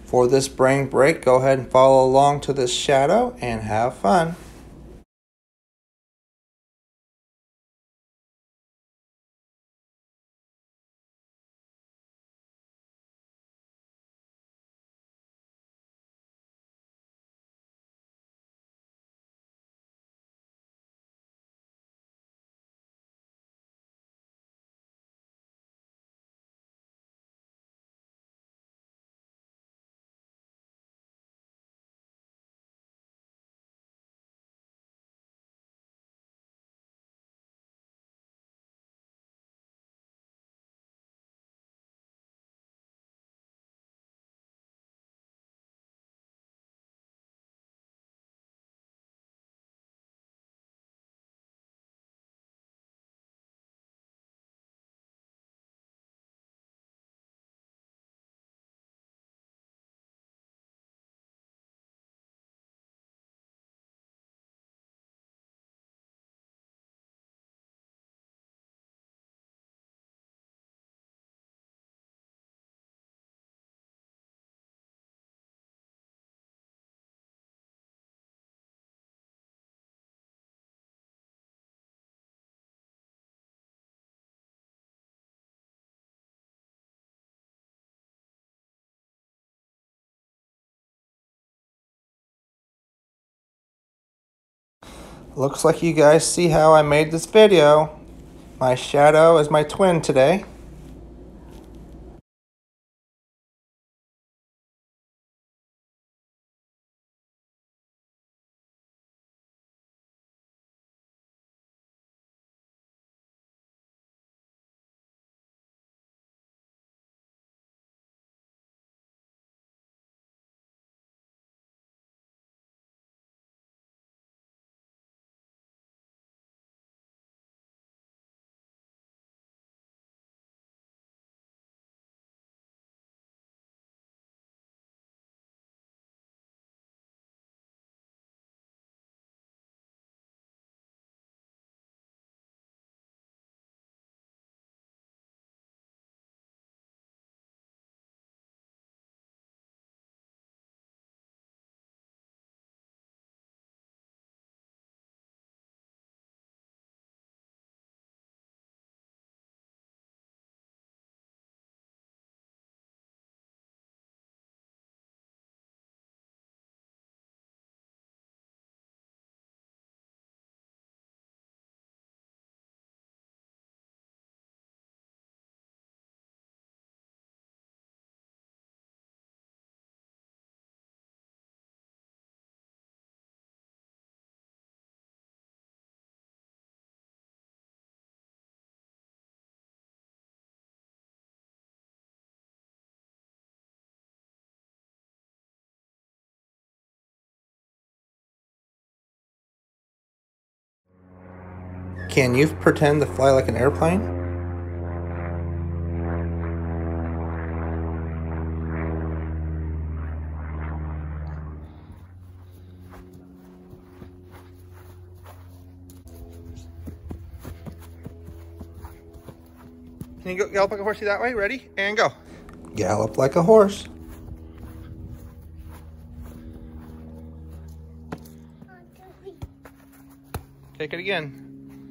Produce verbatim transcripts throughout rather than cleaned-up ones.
For this brain break, go ahead and follow along to this shadow and have fun. Looks like you guys see how I made this video. My shadow is my twin today. Can you pretend to fly like an airplane? Can you go gallop like a horsey that way? Ready? And go. Gallop like a horse. Take it again.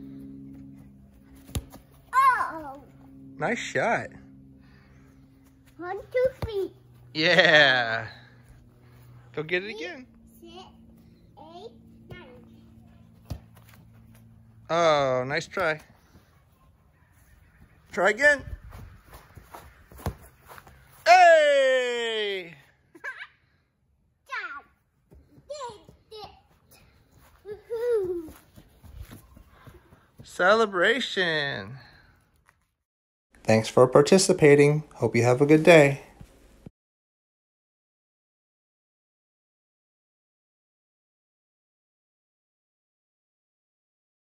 Oh! Nice shot. One, two, three. Yeah. Go get it again. Six, eight, nine. Oh, nice try. Try again. Hey! Celebration. Thanks for participating. Hope you have a good day.